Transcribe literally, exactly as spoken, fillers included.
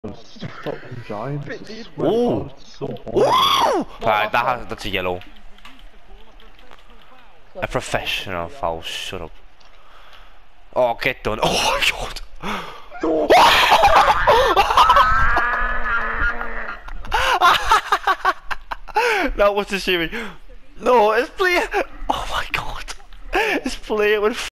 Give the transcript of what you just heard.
Stop enjoying it. Ooh. So Ooh. Right, that has, that's a yellow. A professional foul. Shut up. Oh, get done. Oh my god. That was the series. No, it's playing. Oh my god. It's playing with.